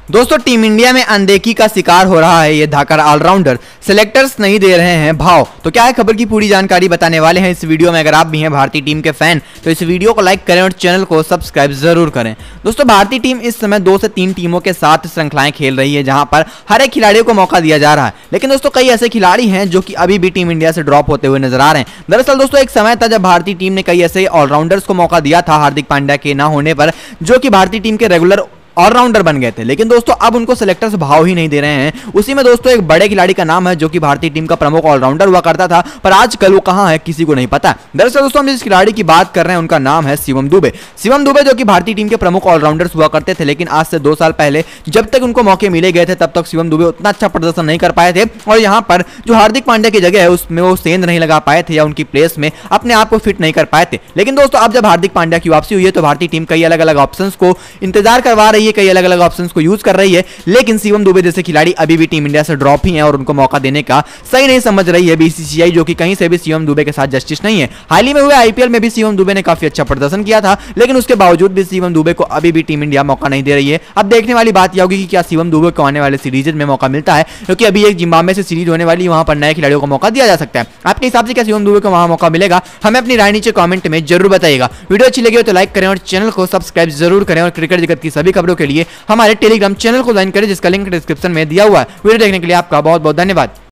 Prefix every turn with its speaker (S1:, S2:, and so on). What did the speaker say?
S1: दोस्तों team India में अनदेखी का शिकार हो रहा है ये धाकड़ ऑलराउंडर। सिलेक्टर्स नहीं दे रहे हैं भाव। तो क्या है खबर की पूरी जानकारी बताने वाले हैं इस वीडियो में। अगर आप भी हैं भारतीय टीम के फैन तो इस वीडियो को लाइक करें और चैनल को सब्सक्राइब जरूर करें। दोस्तों भारतीय टीम इस समय 2 से 3 टीमों के साथ श्रृंखलाएं खेल रही है जहां पर हर एक खिलाड़ियों को मौका दिया जा रहा है, लेकिन दोस्तों कई ऐसे खिलाड़ी हैं जो कि अभी भी टीम इंडिया से ड्रॉप होते हुए नजर आ रहे हैं। दरअसल दोस्तों एक समय था जब भारतीय टीम ने कई ऐसे ऑलराउंडर्स को मौका दिया था हार्दिक पांड्या के ना होने पर, जो कि भारतीय टीम के रेगुलर ऑलराउंडर बन गए थे, लेकिन दोस्तों अब उनको सिलेक्टर्स भाव ही नहीं दे रहे हैं। उसी में दोस्तों एक बड़े खिलाड़ी का नाम है जो कि भारतीय टीम का प्रमुख ऑलराउंडर हुआ करता था, पर आजकल वो कहां है किसी को नहीं पता। दरअसल दोस्तों हम जिस खिलाड़ी की बात कर रहे हैं उनका नाम है शिवम दुबे। शिवम दुबे जो कि भारतीय टीम के प्रमुख ऑलराउंडर्स हुआ करते थे, लेकिन आज से 2 साल पहले जब तक उनको मौके मिले गए थे तब तक शिवम दुबे उतना अच्छा प्रदर्शन नहीं कर पाए थे और यहाँ पर जो हार्दिक पांड्या की जगह है उसमें वो सेंध नहीं लगा पाए थे या उनकी प्लेस में अपने आप को फिट नहीं कर पाए थे। लेकिन दोस्तों अब जब हार्दिक पांड्या की वापसी हुई है तो भारतीय टीम कई अलग अलग ऑप्शंस को इंतजार करवा रही है, कई अलग अलग ऑप्शंस को यूज कर रही है, लेकिन शिवम दुबे जैसे खिलाड़ी अभी भी टीम इंडिया से ड्रॉप ही हैं और उनको मौका देने का सही नहीं समझ रही है बीसीसीआई, जो कि कहीं से भी शिवम दुबे के साथ जस्टिस नहीं है। हाल ही में हुए आईपीएल में भी शिवम दुबे ने काफी अच्छा प्रदर्शन किया था, लेकिन उसके बावजूद भी शिवम दुबे को अभी भी टीम इंडिया मौका नहीं दे रही है। अब देखने वाली बात यह होगी कि क्या शिवम दुबे को आने वाले सीरीज में मौका मिलता है, क्योंकि अभी एक जिम्बाब्वे से सीरीज होने वाली, वहां पर नए खिलाड़ियों को मौका दिया जा सकता है। आपके हिसाब से क्या शिवम दुबे को वहां मौका मिलेगा? हमें अपनी राय नीचे कमेंट में जरूर बताइएगा। वीडियो अच्छी लगी हो तो लाइक करें और चैनल को सब्सक्राइब जरूर करें और क्रिकेट जगत की सभी खबरों के लिए हमारे टेलीग्राम चैनल को ज्वाइन करें जिसका लिंक डिस्क्रिप्शन में दिया हुआ है। वीडियो देखने के लिए आपका बहुत बहुत धन्यवाद।